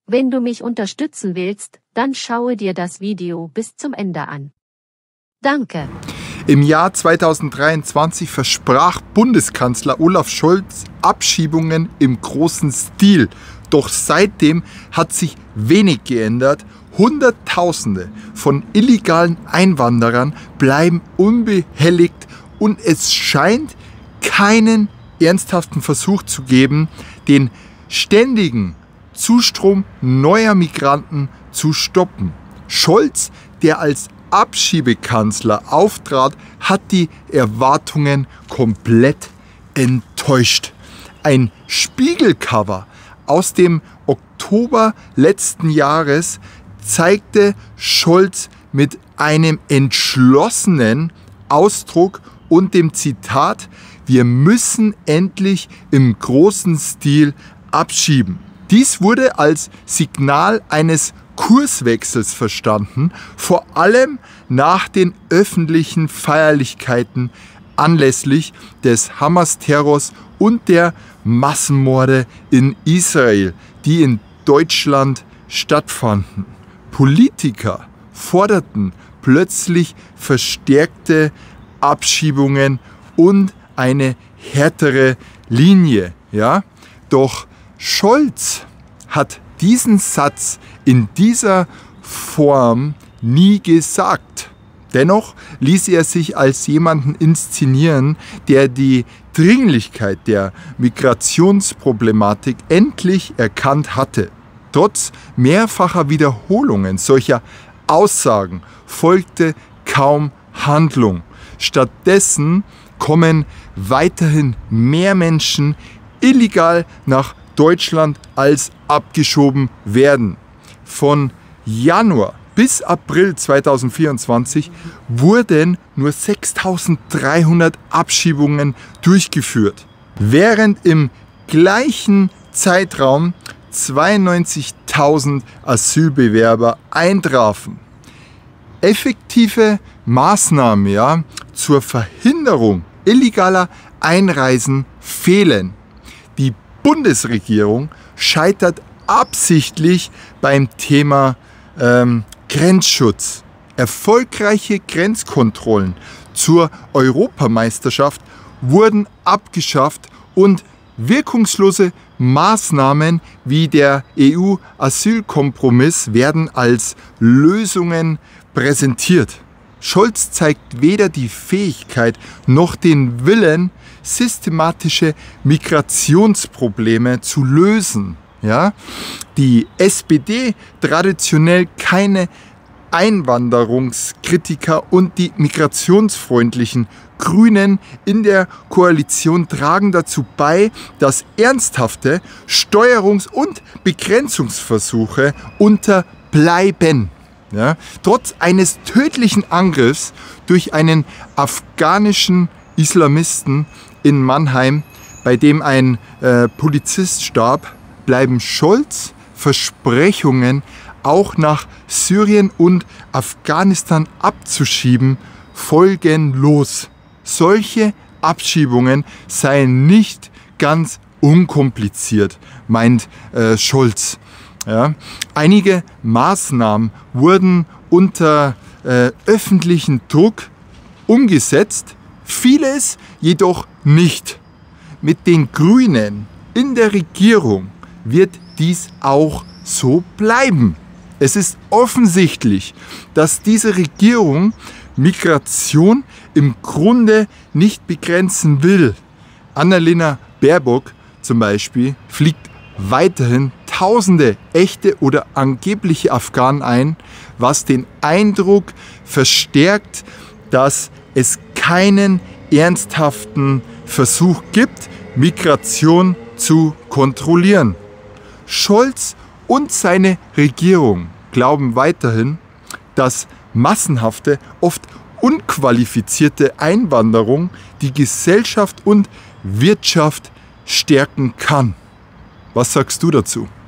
Wenn du mich unterstützen willst, dann schaue dir das Video bis zum Ende an. Danke. Im Jahr 2023 versprach Bundeskanzler Olaf Scholz Abschiebungen im großen Stil. Doch seitdem hat sich wenig geändert. Hunderttausende von illegalen Einwanderern bleiben unbehelligt und es scheint keinen ernsthaften Versuch zu geben, den ständigen Zustrom neuer Migranten zu stoppen. Scholz, der als Abschiebekanzler auftrat, hat die Erwartungen komplett enttäuscht. Ein Spiegelcover aus dem Oktober letzten Jahres zeigte Scholz mit einem entschlossenen Ausdruck und dem Zitat: Wir müssen endlich im großen Stil abschieben. Dies wurde als Signal eines Kurswechsels verstanden, vor allem nach den öffentlichen Feierlichkeiten anlässlich des Hamas-Terrors und der Massenmorde in Israel, die in Deutschland stattfanden. Politiker forderten plötzlich verstärkte Abschiebungen und eine härtere Linie. Ja? Doch Scholz hat diesen Satz in dieser Form nie gesagt. Dennoch ließ er sich als jemanden inszenieren, der die Dringlichkeit der Migrationsproblematik endlich erkannt hatte. Trotz mehrfacher Wiederholungen solcher Aussagen folgte kaum Handlung. Stattdessen kommen weiterhin mehr Menschen illegal nach Deutschland als abgeschoben werden. Von Januar bis April 2024 wurden nur 6.300 Abschiebungen durchgeführt, während im gleichen Zeitraum 92.000 Asylbewerber eintrafen. Effektive Maßnahmen zur Verhinderung illegaler Einreisen fehlen. Die Bundesregierung scheitert absichtlich beim Thema Grenzschutz. Erfolgreiche Grenzkontrollen zur Europameisterschaft wurden abgeschafft und wirkungslose Maßnahmen wie der EU-Asylkompromiss werden als Lösungen präsentiert. Scholz zeigt weder die Fähigkeit noch den Willen, systematische Migrationsprobleme zu lösen. Ja? Die SPD, traditionell keine Einwanderungskritiker, und die migrationsfreundlichen Grünen in der Koalition tragen dazu bei, dass ernsthafte Steuerungs- und Begrenzungsversuche unterbleiben. Ja? Trotz eines tödlichen Angriffs durch einen afghanischen Islamisten in Mannheim, bei dem ein Polizist starb, bleiben Scholz' Versprechungen, auch nach Syrien und Afghanistan abzuschieben, folgenlos. Solche Abschiebungen seien nicht ganz unkompliziert, meint Scholz. Ja. Einige Maßnahmen wurden unter öffentlichem Druck umgesetzt, vieles jedoch nicht. Mit den Grünen in der Regierung wird dies auch so bleiben. Es ist offensichtlich, dass diese Regierung Migration im Grunde nicht begrenzen will. Annalena Baerbock zum Beispiel fliegt weiterhin Tausende echte oder angebliche Afghanen ein, was den Eindruck verstärkt, dass es keinen ernsthaften Versuch gibt, Migration zu kontrollieren. Scholz und seine Regierung glauben weiterhin, dass massenhafte, oft unqualifizierte Einwanderung die Gesellschaft und Wirtschaft stärken kann. Was sagst du dazu?